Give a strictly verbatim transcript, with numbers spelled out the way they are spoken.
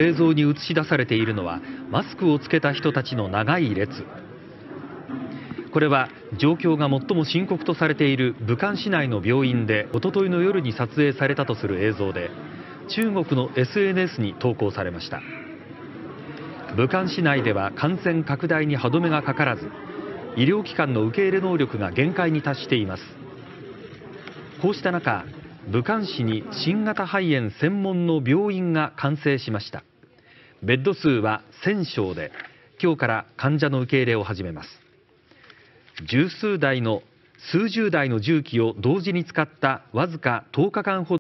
映像に映し出されているのはマスクをつけた人たちの長い列。これは状況が最も深刻とされている武漢市内の病院で一昨日の夜に撮影されたとする映像で、中国の エスエヌエス に投稿されました。武漢市内では感染拡大に歯止めがかからず、医療機関の受け入れ能力が限界に達しています。こうした中、武漢市に新型肺炎専門の病院が完成しました。ベッド数はせんしょうで、今日から患者の受け入れを始めます。十数台の数十台の重機を同時に使ったわずかとおかかんほど